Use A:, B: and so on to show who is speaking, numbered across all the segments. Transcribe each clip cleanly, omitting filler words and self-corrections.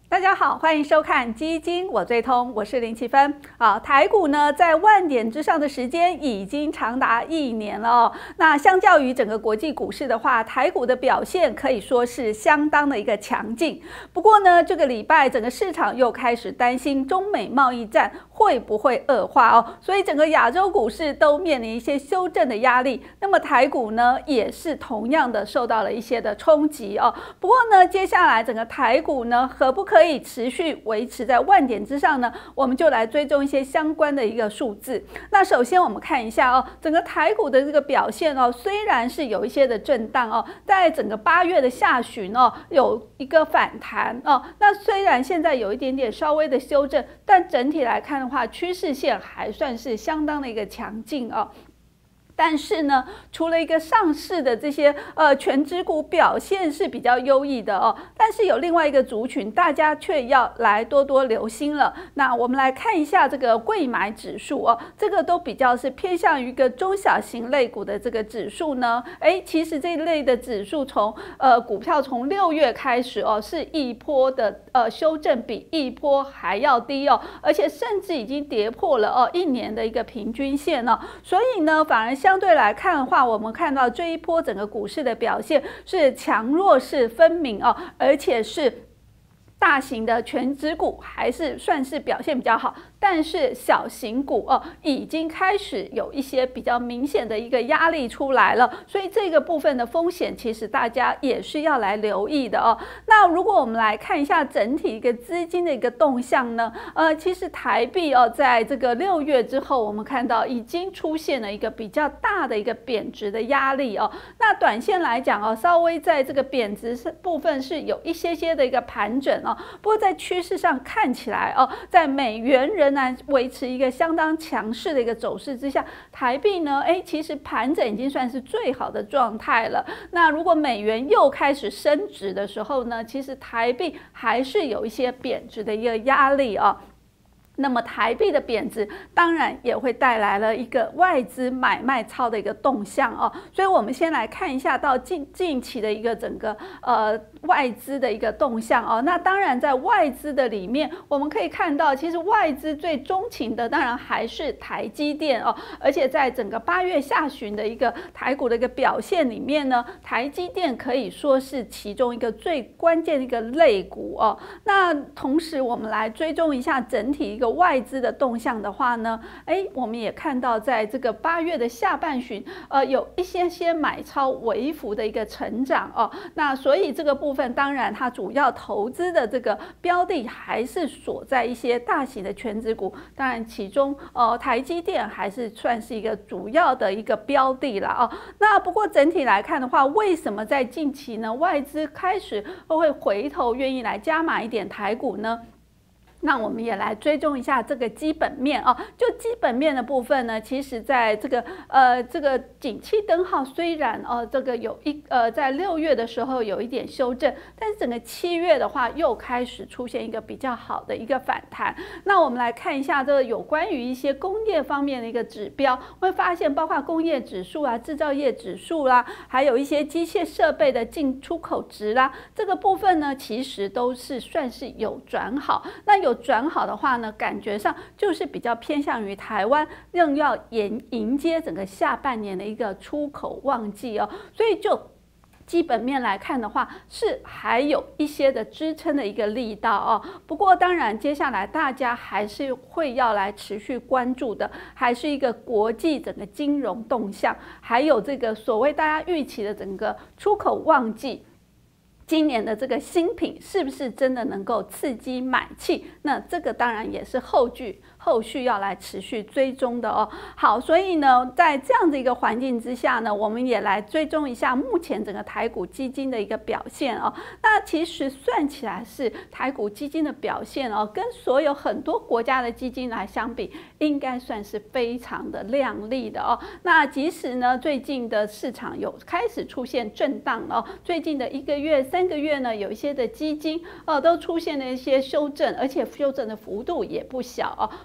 A: 大家好，欢迎收看基金我最通，我是林奇芬。台股呢在万点之上的时间已经长达1年了哦。那相较于整个国际股市的话，台股的表现可以说是相当的一个强劲。不过呢，这个礼拜整个市场又开始担心中美贸易战会不会恶化哦，所以整个亚洲股市都面临一些修正的压力。那么台股呢，也是同样的受到了一些的冲击哦。不过呢，接下来整个台股呢，可不可以持续维持在万点之上呢？我们就来追踪一些相关的一个数字。那首先我们看一下哦，整个台股的这个表现哦，虽然是有一些的震荡哦，在整个8月的下旬哦，有一个反弹哦。那虽然现在有一点点稍微的修正，但整体来看的话，趋势线还算是相当的一个强劲哦。但是呢，除了一个上市的这些全指股表现是比较优异的哦，但是有另外一个族群，大家却要来多多留心了。那我们来看一下这个贵买指数哦，这个都比较是偏向于一个中小型类股的这个指数呢。其实这一类的指数从股票从6月开始哦，是一波的修正比一波还要低哦，而且甚至已经跌破了1年的一个平均线哦。所以呢，反而相对来看的话，我们看到这一波整个股市的表现是强弱势分明哦，而且是大型的全指股还是算是表现比较好，但是小型股已经开始有一些比较明显的一个压力出来了，所以这个部分的风险其实大家也是要来留意的哦。那如果我们来看一下整体一个资金的一个动向呢，其实台币在这个6月之后，我们看到已经出现了一个比较大的一个贬值的压力哦。那短线来讲稍微在这个贬值部分是有一些的一个盘整哦。不过在趋势上看起来在美元仍然维持一个相当强势的一个走势之下，台币呢，其实盘整已经算是最好的状态了。那如果美元又开始升值的时候呢，其实台币还是有一些贬值的一个压力啊。那么台币的贬值当然也会带来了一个外资买卖超的一个动向哦，所以我们先来看一下到近期的一个整个外资的一个动向哦。那当然在外资的里面，我们可以看到，其实外资最钟情的当然还是台积电哦，而且在整个8月下旬的一个台股的一个表现里面呢，台积电可以说是其中一个最关键的一个类股哦。那同时我们来追踪一下整体一个外资的动向的话呢，我们也看到在这个8月的下半旬，有一些买超微幅的一个成长哦。那所以这个部分当然它主要投资的这个标的还是锁在一些大型的全指股，当然其中台积电还是算是一个主要的一个标的啦哦。那不过整体来看的话，为什么在近期呢外资开始会回头愿意来加码一点台股呢？那我们也来追踪一下这个基本面哦。就基本面的部分呢，其实在这个景气灯号虽然这个有在6月的时候有一点修正，但是整个7月的话又开始出现一个比较好的一个反弹。那我们来看一下这个有关于一些工业方面的一个指标，会发现包括工业指数啊、制造业指数啦，还有一些机械设备的进出口值啦，这个部分呢其实都是算是有转好。那有转好的话呢，感觉上就是比较偏向于台湾仍要迎接整个下半年的一个出口旺季哦，所以就基本面来看的话，是还有一些的支撑的一个力道哦。不过当然，接下来大家还是会要来持续关注的，还是一个国际整个金融动向，还有这个所谓大家预期的整个出口旺季。今年的这个新品是不是真的能够刺激买气？那这个当然也是后续要来持续追踪的哦。好，所以呢，在这样的一个环境之下呢，我们也来追踪一下目前整个台股基金的一个表现哦。那其实算起来是台股基金的表现哦，跟所有很多国家的基金来相比，应该算是非常的亮丽的哦。那即使呢，最近的市场有开始出现震荡哦，最近的1个月、3个月呢，有一些的基金都出现了一些修正，而且修正的幅度也不小哦。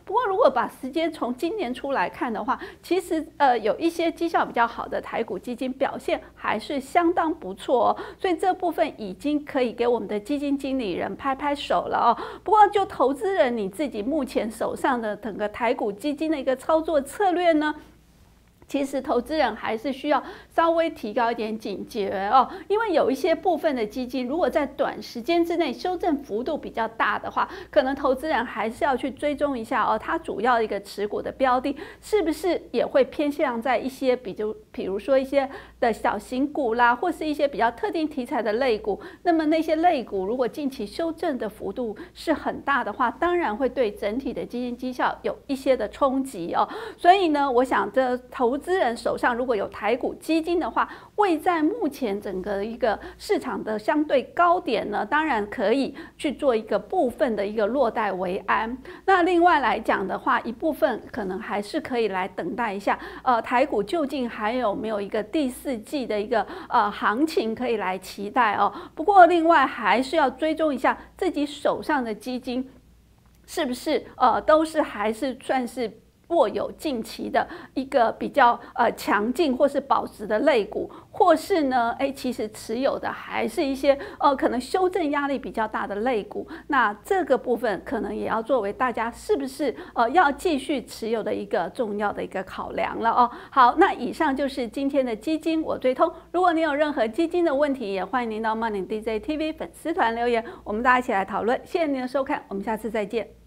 A: 不过如果把时间从今年初来看的话，其实有一些绩效比较好的台股基金表现还是相当不错哦，所以这部分已经可以给我们的基金经理人拍拍手了哦。不过就投资人你自己目前手上的整个台股基金的一个操作策略呢，其实投资人还是需要稍微提高一点警觉哦，因为有一些部分的基金，如果在短时间之内修正幅度比较大的话，可能投资人还是要去追踪一下哦，它主要一个持股的标的是不是也会偏向在一些比如说一些的小型股啦，或是一些比较特定题材的类股。那么那些类股如果近期修正的幅度是很大的话，当然会对整体的基金绩效有一些的冲击哦。所以呢，我想这投资人手上如果有台股基金的话，位在目前整个一个市场的相对高点呢，当然可以去做一个部分的一个落袋为安。那另外来讲的话，一部分可能还是可以来等待一下，台股究竟还有没有一个第4季的一个行情可以来期待哦。不过另外还是要追踪一下自己手上的基金是不是都是还是算是握有近期的一个比较强劲或是保值的类股，或是呢，其实持有的还是一些可能修正压力比较大的类股。那这个部分可能也要作为大家是不是要继续持有的一个重要的一个考量了哦。好，那以上就是今天的基金我最通。如果你有任何基金的问题，也欢迎您到 Money DJ TV 粉丝团留言，我们大家一起来讨论。谢谢您的收看，我们下次再见。